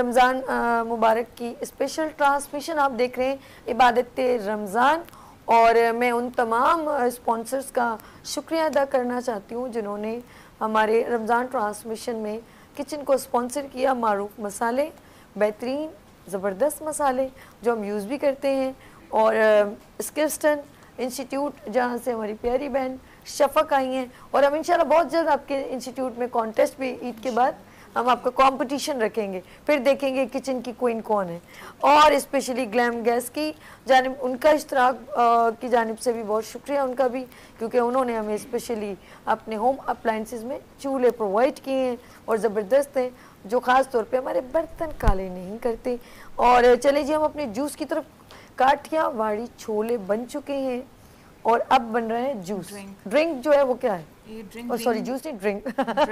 रमज़ान मुबारक की special transmission आप देख रहे हैं, इबादत रमज़ान। और मैं उन तमाम स्पॉन्सर्स का शुक्रिया अदा करना चाहती हूँ जिन्होंने हमारे रमज़ान ट्रांसमिशन में किचन को स्पॉन्सर किया। मारूफ मसाले, बेहतरीन ज़बरदस्त मसाले जो हम यूज़ भी करते हैं, और स्किल्स्टन इंस्टीट्यूट जहाँ से हमारी प्यारी बहन शफक आई हैं। और हम इंशाल्लाह बहुत जल्द आपके इंस्टीट्यूट में कॉन्टेस्ट भी, ईद के बाद हम आपका कंपटीशन रखेंगे, फिर देखेंगे किचन की क्वीन कौन है। और स्पेशली ग्लैम गैस की जानिब, उनका इश्तराक की जानिब से भी बहुत शुक्रिया उनका भी, क्योंकि उन्होंने हमें स्पेशली अपने होम अप्लाइंसेस में चूल्हे प्रोवाइड किए हैं और ज़बरदस्त हैं, जो ख़ास तौर पे हमारे बर्तन काले नहीं करते। और चले जी हम अपने जूस की तरफ। काठियावाड़ी छोले बन चुके हैं और अब बन रहा है जूस। ड्रिंक जो है वो क्या है? ये ड्रिंक, सॉरी जूस नहीं, ड्रिंक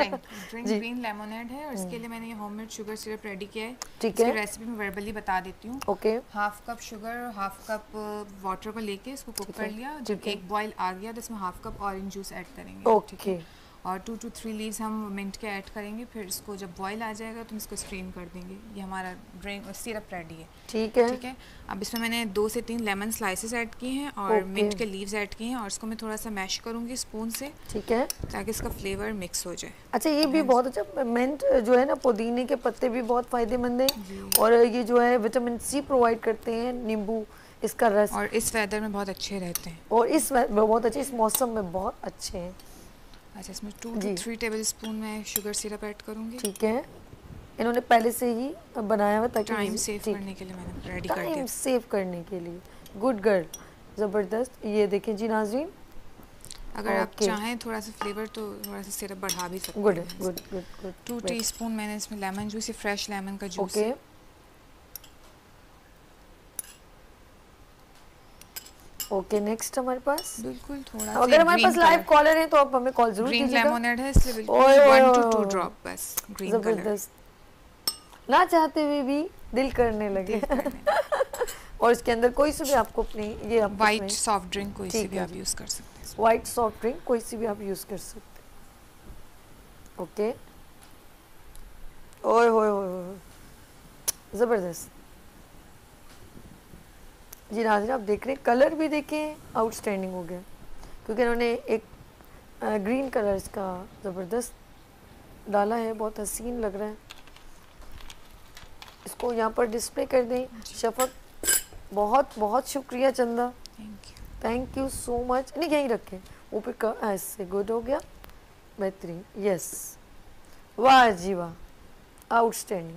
ग्रीन लेमोनेड है। और इसके लिए मैंने ये होममेड शुगर सिरप रेडी किया है। ठीक है, रेसिपी मैं वर्बली बता देती हूँ। ओके। हाफ कप शुगर और हाफ कप वाटर को लेके इसको कुक कर लिया। जब एक बॉईल आ गया तो इसमें half cup orange juice add करेंगे। ओके। और 2 to 3 लीव्स हम मिंट के ऐड करेंगे। फिर इसको जब बॉईल आ जाएगा तो इसको स्ट्रेन कर देंगे। ये हमारा ड्रिंक सिरप रेडी है। ठीक है, ठीक है। अब इसमें मैंने 2 से 3 लेमन स्लाइसेस ऐड किए हैं और मिंट के लीव्स ऐड किए हैं, और इसको मैं थोड़ा सा मैश करूंगी स्पून से। ठीक है, ताकि इसका फ्लेवर मिक्स हो जाए। अच्छा ये भी बहुत अच्छा, मिंट जो है ना, पुदीने के पत्ते भी बहुत फ़ायदेमंद हैं, और ये जो है विटामिन सी प्रोवाइड करते हैं, नींबू इसका रस, और इस वेदर में बहुत अच्छे रहते हैं। और इस बहुत अच्छे, इस मौसम में बहुत अच्छे हैं। अच्छा, इसमें 2 to 3 टेबल स्पून मैं शुगर सिरप ऐड करूंगी। ठीक है, इन्होंने पहले से ही बनाया हुआ ताकि टाइम सेव करने के लिए मैंने रेडी कर दिया। टाइम सेव करने के लिए, गुड गर्ल, ज़बरदस्त। ये देखें जी नाज़रीन, अगर आप चाहें थोड़ा सा फ्लेवर तो थोड़ा सा सिरप बढ़ा भी सकते हैं। Good good good good. 2 teaspoon मैंने इसमें लेमन जूस, फ्रेश लेमन का जूस। Okay, okay. नेक्स्ट हमारे पास बिल्कुल थोड़ा, अगर हमारे पास लाइव कॉलर है तो आप हमें कॉल जरूर कीजिएगा। ग्रीन लेमोनेड है इसलिए बिल्कुल 1 to 2 ड्रॉप बस ग्रीन कलर। जबरदस्त, ना चाहते हुए भी दिल करने लगे। और इसके अंदर कोई सी भी आपको अपनी ये वाइट सॉफ्ट ड्रिंक कोई सी भी आप यूज कर सकते हैं। वाइट सॉफ्ट ड्रिंक कोई सी भी आप यूज कर सकते हैं। ओके, ओए होए होए, जबरदस्त जी। नाज़रीन आप देख रहे हैं, कलर भी देखें आउटस्टैंडिंग हो गया, क्योंकि इन्होंने एक ग्रीन कलर इसका ज़बरदस्त डाला है, बहुत हसीन लग रहा है। इसको यहाँ पर डिस्प्ले कर दें। शफक, बहुत बहुत शुक्रिया। चंदा, थैंक यू सो मच। नहीं यहीं रखें, वो पे ऐसे गुड हो गया, बेहतरीन। यस, वाह जी वाह, outstanding.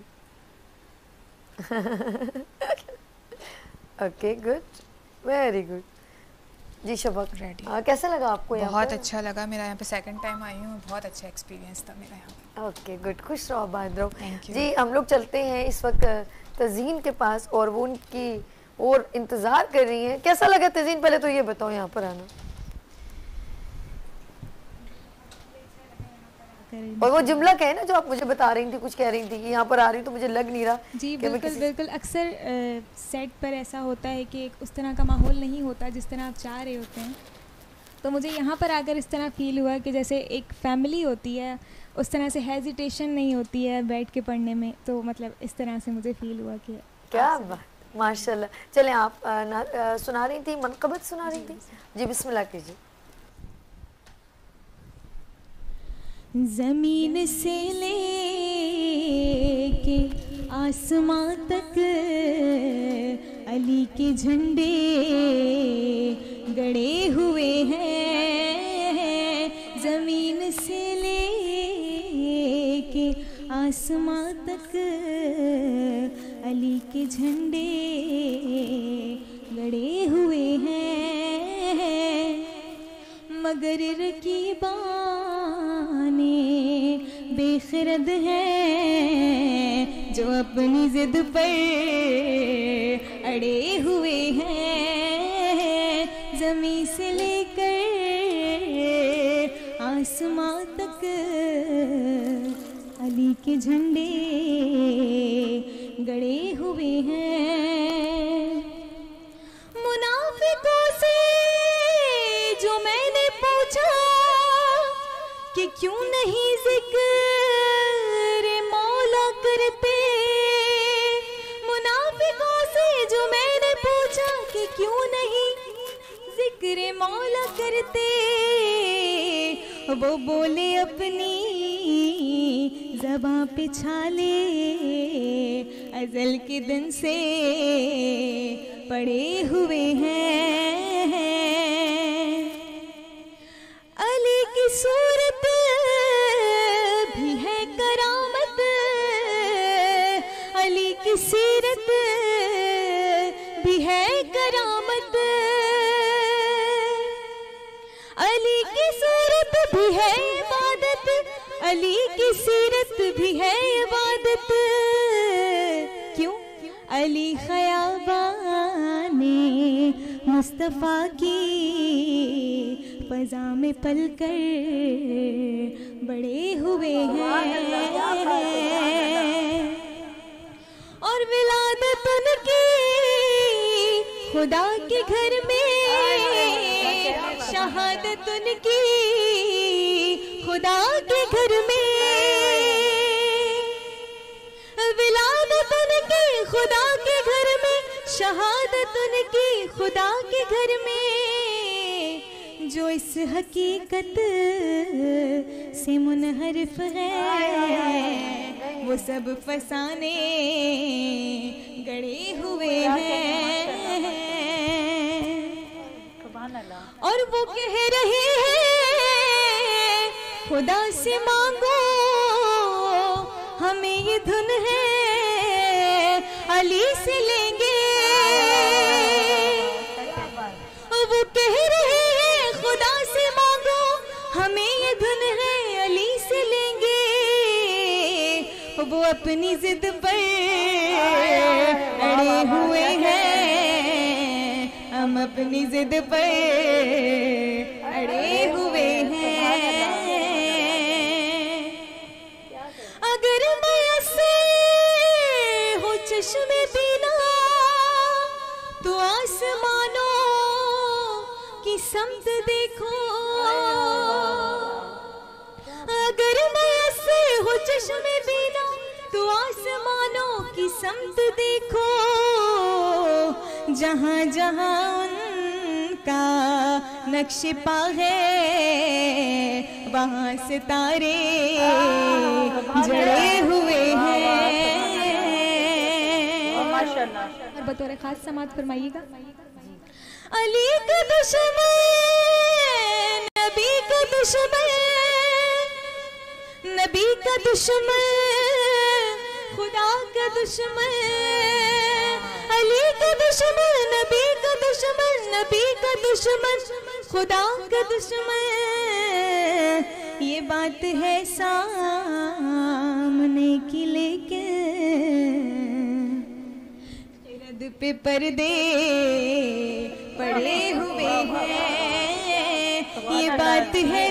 Okay, good, very good जी। शफक रेडी। कैसा लगा आपको? बहुत अच्छा लगा, मेरा यहाँ पे सेकंड टाइम आई हूँ, बहुत अच्छा एक्सपीरियंस था मेरा यहाँ पे। ओके, गुड, खुश रहो, आबाद रहो। थैंक यू जी। हम लोग चलते हैं इस वक्त तज़ीन के पास, और वो उनकी और इंतज़ार कर रही हैं। कैसा लगा तज़ीन, पहले तो ये बताओ यहाँ पर आना, और वो जुमला कहे ना जो आप मुझे बता रही थी, कुछ कह रही थी कि यहाँ पर आ रही, तो मुझे लग नहीं रहा। जी बिल्कुल बिल्कुल, अक्सर सेट पर ऐसा होता है कि उस तरह का माहौल नहीं होता जिस तरह आप चाह रहे होते हैं। तो मुझे यहाँ पर आकर इस तरह फ़ील हुआ कि जैसे एक फैमिली होती है, उस तरह से हेजिटेशन नहीं होती है बैठ के पढ़ने में। तो मतलब इस तरह से मुझे फ़ील हुआ कि क्या बात, माशाल्लाह। चलें, आप सुना रही थी, मनक़बत सुना रही थी जी, बिस्मिल्लाह कीजिए। ज़मीन से लेके आसमां तक अली के झंडे गड़े हुए हैं। ज़मीन से लेके आसमां तक अली के झंडे गड़े हुए हैं। मगर रकीबाने बेखरद हैं जो अपनी जिद पर अड़े हुए हैं। ज़मीन से लेकर आसमां तक अली के झंडे गड़े हुए हैं। मुनाफिकों से जो मैंने पूछा कि क्यों नहीं जिक्र मौला करते, जो मैंने पूछा कि क्यों नहीं जिक्र मौला करते, वो बोले अपनी ज़बां पे छाले अज़ल के दिन से पड़े हुए हैं। अली की सूरत भी है करामत, अली की सीरत भी है करामत, अली की सूरत भी है इबादत, अली की सीरत भी है इबादत। क्यों? अली ख़याबाने मुस्तफ़ा की फ़ज़ा में पलकर बड़े हुए हैं, और विलादत उनकी खुदा के घर में, शहादत उनकी खुदा के घर में, विलादत उनकी खुदा के घर में, शहादत उनकी खुदा के घर में। जो इस हकीकत से मुनहरिफ है, वो सब फसाने गड़े हुए हैं, और वो कह रहे हैं खुदा से मांगो हमें ये धुन है अली से लेंगे। वो कह रहे हैं खुदा से मांगो हमें ये धुन है अली से लेंगे। वो अपनी जिद पर अड़े हुए हैं, हम अपनी जिद पर अड़े हुए हैं। अगर मैसे हो चश्मे बिना तो आसमानों की समत देखो। अगर मैसे हो चश्मे बिना तो आसमानों की समत देखो। जहाँ जहाँ उनका नक्श पा है वहाँ सितारे जड़े हुए हैं। और बतौर खास समात फरमाइएगा। अली का दुश्मन नबी का दुश्मन, नबी का दुश्मन खुदा का दुश्मन। अली का दुश्मन नबी का दुश्मन, नबी का दुश्मन खुदा का दुश्मन। ये बात है सामने की लेकिन रद पे पर्दे पड़े हुए हैं। ये बात है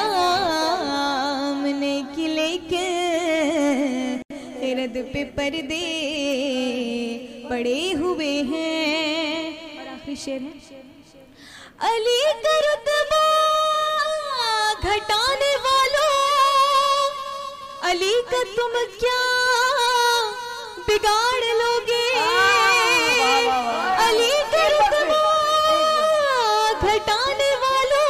सामने की लेकिन रद पे पर्दे पड़े हुए हैं। और आखिरी शेर है। अली का रुतबा घटाने वालों, अली का तुम क्या बिगाड़ लोगे। अली का रुतबा घटाने वालों,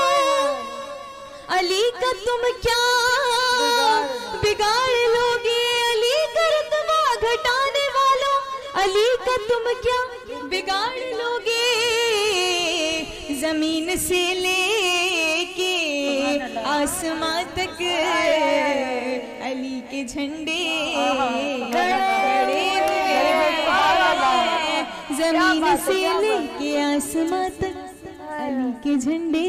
अली का तुम क्या बिगाड़ लोगे। अली का रुतबा घटाने वालों, अली का तुम क्या बिगाड़ लोगे। जमीन से लेके आसमां तक अली के झंडे खड़े हुए हैं। जमीन से लेके आसमां तक अली के झंडे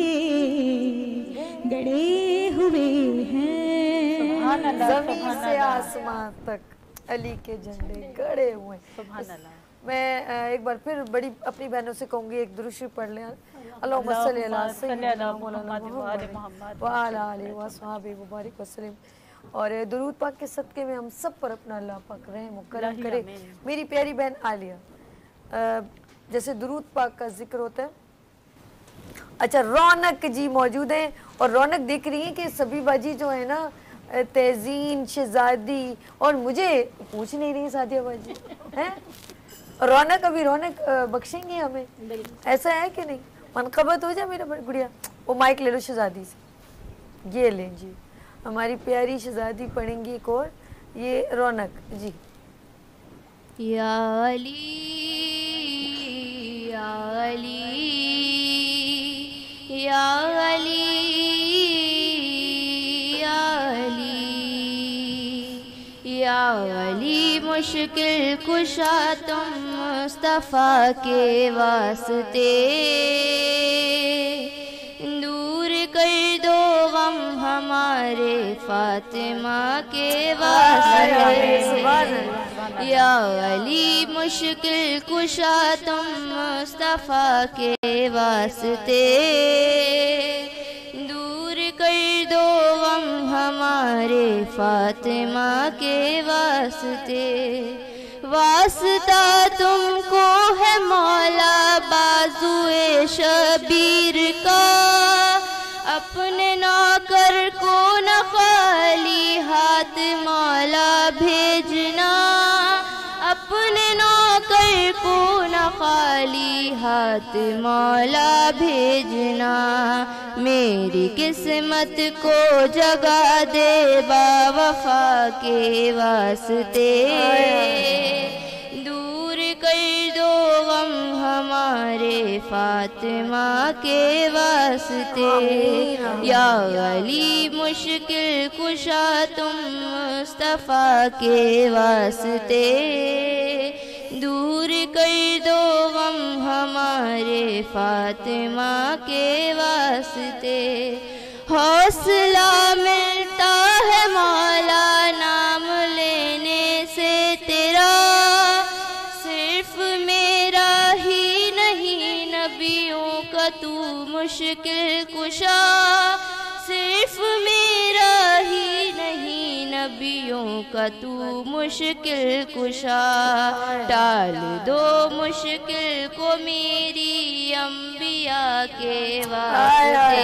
गड़े हुए हैं। जमीन से आसमां तक अली के झंडे गड़े हुए। मैं एक बार फिर बड़ी अपनी बहनों से कहूँगी एक दुरूद शरीफ पढ़ लें। अल्लाहुम्मा सल्ली अला सय्यिदना मौलाना मुहम्मद व अला आलिहि व अस्हाबिहि मुबारक वसल्लम। और दुरूद पाक के सदके में हम सब पर अपना अल्लाह पाक रहम करम करे। मेरी प्यारी बहन आलिया, जैसे दुरूद पाक का जिक्र होता है, अच्छा रौनक जी मौजूद हैं और रौनक देख रही है कि सभी बाजी जो है ना, तेजीन शहजादी, और मुझे पूछ नहीं रही सादिया बाजी हैं, रौनक अभी रौनक बख्शेंगे हमें, ऐसा है कि नहीं? मनकबत हो जाए मेरा गुड़िया। वो माइक ले लो शहजादी से, ये लें जी, हमारी प्यारी शहजादी पढ़ेंगी एक और, ये रौनक जी। या अली या अली या अली या अली या अली, मुश्किल कुशा तुम मुस्तफ़ा के वास्ते, दूर कर दो गम हमारे फातिमा के वास्ते। या अली मुश्किल कुशा तुम मुस्तफ़ा के वास्ते, दूर कर दो गम हमारे फातिमा के वास्ते। वास्ता तुमको है मौला बाजुए शबीर का, अपने नौकर को न खाली हाथ मौला भेजना, अपने नौकर को न खाली हाथ मौला भेजना। मेरी किस्मत को जगा दे बावफा के वास्ते, दूर कर दो गम हमारे फातिमा के वास्ते। या अली मुश्किल कुशा तुम मुस्तफ़ा के वास्ते, दूर कर दो गम हमारे फातिमा के वास्ते। हौसला मिलता है मौला नाम लेने से तेरा, सिर्फ मेरा ही नहीं नबियों का तू मुश्किल कुशा, सिर्फ मेरा ही नहीं नबियों का तू मुश्किल कुशा। टाल दो मुश्किल को मेरी अम्बिया के वास्ते,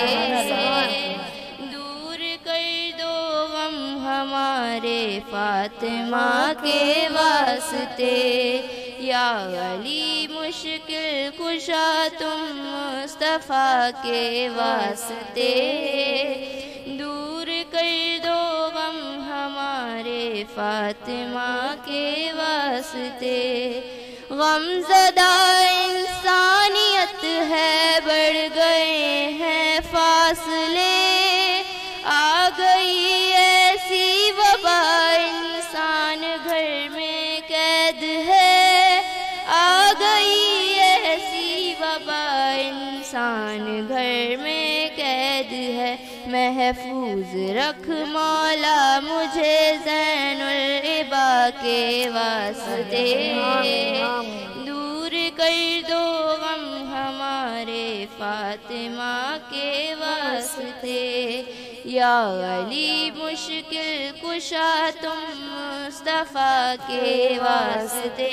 दूर कर दो गम हमारे फातिमा के वास्ते। या अली मुश्किल कुशा तुम मुस्तफ़ा के वास्ते, दूर कर दो गम हमारे फातिमा के वास्ते। गमज़दा इंसानियत है बढ़ गए हैं फासले, आ गई ऐसी वबा इंसान घर में कैद है, आ गई ऐसी वबा इंसान घर में कैद है। महफूज रख मौला मुझे ज़ैनुल इबा के वास्ते, दूर कर दो गम हमारे फातिमा के वास्ते। या अली मुश्किल कुशा तुम मुस्तफ़ा के वास्ते,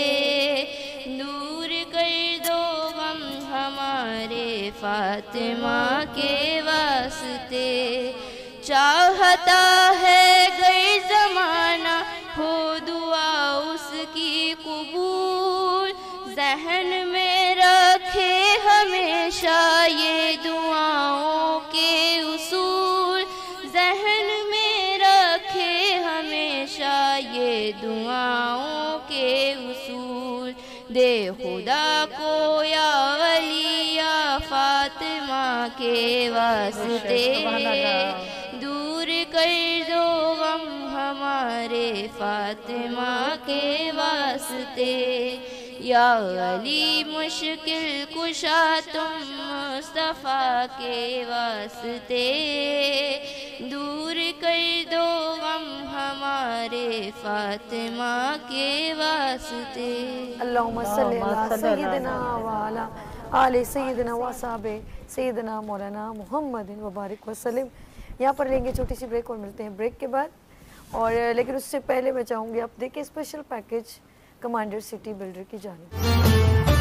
दूर कर दो गम हमारे फातिमा के वास्ते। चाहता है गए ज़माना हो दुआ उसकी कबूल, ज़हन में रखे हमेशा ये दुआओं के उसूल, ज़हन में रखे हमेशा ये दुआओं के उसूल। दे खुदा को या अली या फातिमा के वास्ते, दूर कर दो गम हमारे फातिमा के वास्ते। या अली मुश्किल कुशा तुम मुस्तफ़ा के वास्ते, दूर कर दो गम हमारे फातिमा के वास्ते। अल्लाहुम्मा सल्ली अला सय्यिदिना व अला आले सय्यिदिना व असहाबे सय्यिदिना मौलाना मुहम्मदिन व बारिक वसल्लम। यहाँ पर लेंगे छोटी सी ब्रेक और मिलते हैं ब्रेक के बाद। और लेकिन उससे पहले मैं चाहूँगी आप देखिए special package commander city builder की जानिब।